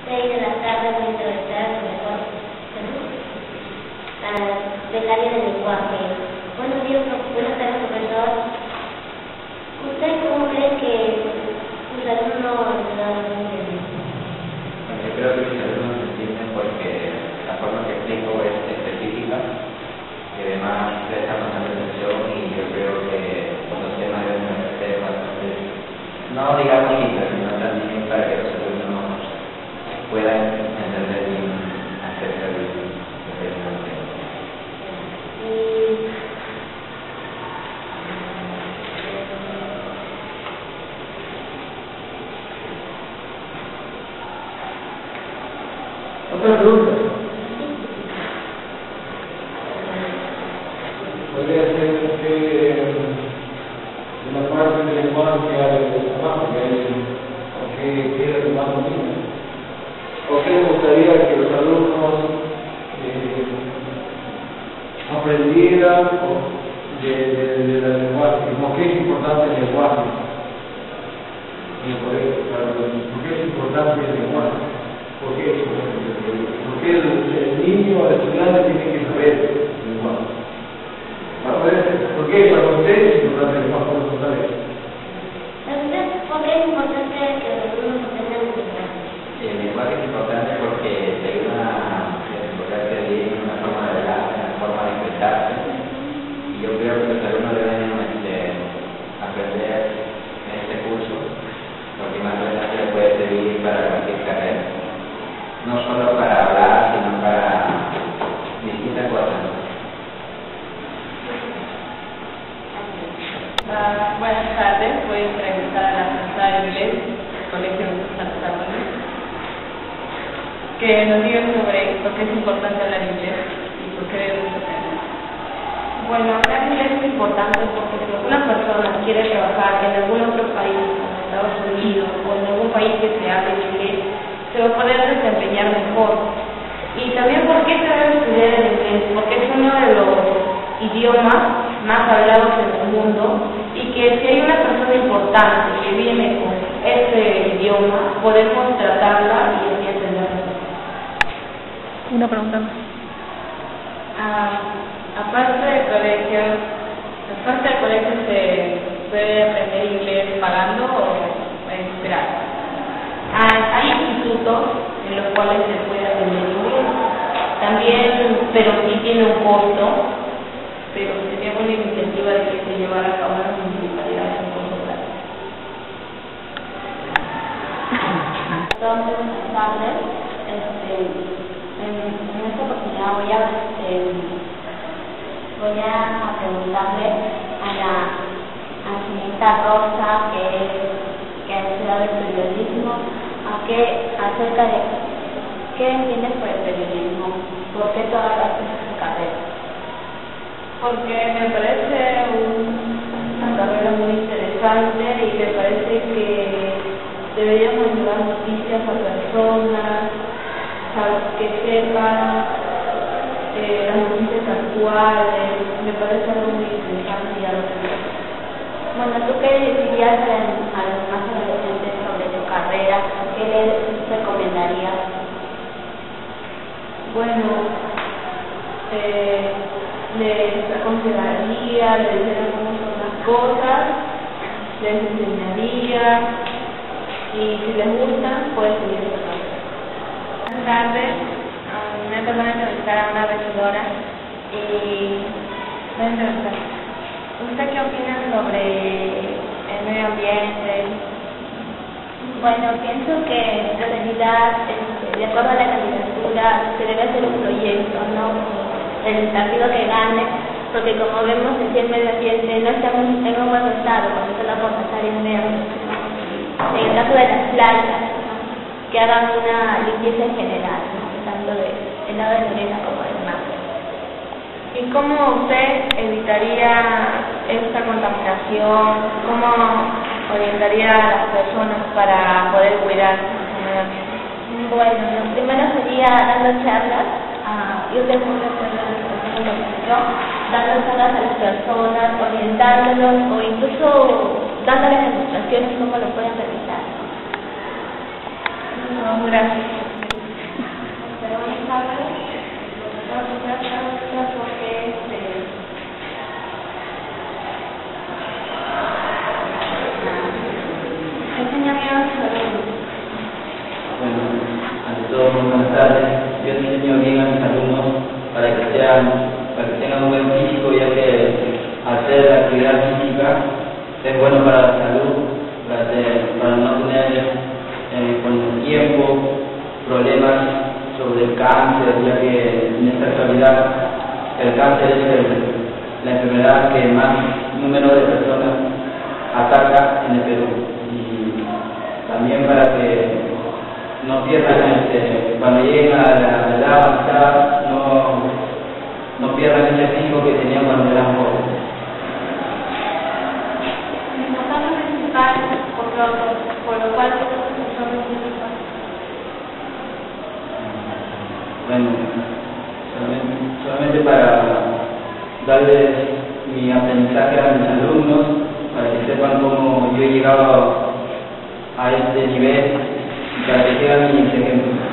6 de la tarde voy a entrevistar al profesor del área de lenguaje. Buenos días, buenas tardes, profesor. ¿Usted cómo cree que sus alumnos lo entienden? Bueno, yo creo que mis alumnos entienden porque la forma que explico es específica y además presta bastante atención, y yo creo que los temas deben ser bastante, no digamos simples, sino también para que los alumnos puedan entender bien acerca de determinados temas. Otra pregunta. Podría ser que en la parte del lenguaje que hay de trabajo, que quiere tomar dominio. ¿O qué le gustaría que los alumnos aprendieran del lenguaje? ¿Por qué es importante el lenguaje? ¿Por qué es importante el lenguaje? ¿Por qué es importante? Porque el niño, el estudiante tiene que saber el lenguaje. ¿Por qué para usted es importante el lenguaje? ¿Por qué es importante que los alumnos aprendan el lenguaje? El lenguaje es importante porque te ayuda a desarrollarte bien, una forma de hablar, una forma de expresarte, y yo creo que los alumnos deben aprender en este curso, porque más adelante les puede servir para cualquier carrera, no solo para hablar, sino para distintas cosas. Buenas tardes, voy a entrevistar a la profesora de inglés del Colegio Santa Carolina, que nos diga sobre por qué es importante hablar inglés y por qué debemos aprender. Bueno, hablar inglés es importante porque si alguna persona quiere trabajar en algún otro país, como Estados Unidos o en algún país que se hable inglés, se va a poder desempeñar mejor. Y también por qué se debe estudiar el inglés, porque es uno de los idiomas más hablados en el mundo, y que si hay una persona importante que viene con ese idioma, podemos tratarla y así entenderla. Una pregunta más. Aparte del colegio se puede aprender inglés pagando o esperar. Hay institutos en los cuales se puede aprender inglés. También, pero sí tiene un costo, pero sería buena iniciativa de que se llevara a cabo las municipalidades en costo gratis. Entonces, buenas tardes. En esta oportunidad voy a preguntarle a la señorita Rosa, que ha estudiado el periodismo, acerca de qué entiendes por el periodismo, por qué todas las carreras. Porque me parece una carrera muy interesante y me parece que deberíamos llevar noticias a personas, que sepan las noticias actuales. Me parece algo muy interesante y algo que... Bueno, ¿tú qué dirías a los más adolescentes sobre tu carrera? ¿Qué les recomendarías? Bueno, les aconsejaría, les diría cómo son las cosas, les enseñaría, y si les gustan, pueden seguir esa carrera. Buenas tardes, me tocó entrevistar a una regidora y voy a entrevistar. ¿Usted qué opina sobre el medio ambiente? Bueno, pienso que en realidad, de acuerdo a la candidatura, se debe hacer un proyecto, ¿no? El partido que gane, porque como vemos en el medio ambiente no estamos en un buen estado, porque solo por pasar en verde. En el caso de las playas, ¿no? Que hagan una limpieza en general, ¿no? Tanto del lado de la arena como del mar. ¿Y cómo usted evitaría esta contaminación? ¿Cómo orientaría a las personas para poder cuidar el medio ambiente? Bueno, lo primero sería dando charlas. Yo tengo un recuerdo dando charlas a las personas, orientándolos o incluso dándoles demostraciones cómo lo pueden realizar. No, gracias. padres, porque enseñaría a sus alumnos. Bueno, ante todo, muy buenas tardes. Yo enseño bien a mis alumnos para que tengan un buen físico, ya que hacer la actividad física es bueno para la salud, para no tener con el tiempo problemas sobre el cáncer, ya que en esta actualidad el cáncer es la enfermedad que más número de personas ataca en el Perú. Y también para que no pierdan, cuando lleguen a la edad avanzada, no pierdan ese físico que tenían cuando eran jóvenes. Lo importante es principal, por lo cual son principales. Bueno, solamente para darles mi aprendizaje a mis alumnos, para que sepan cómo yo he llegado a este nivel, y para que sigan mis ejemplos.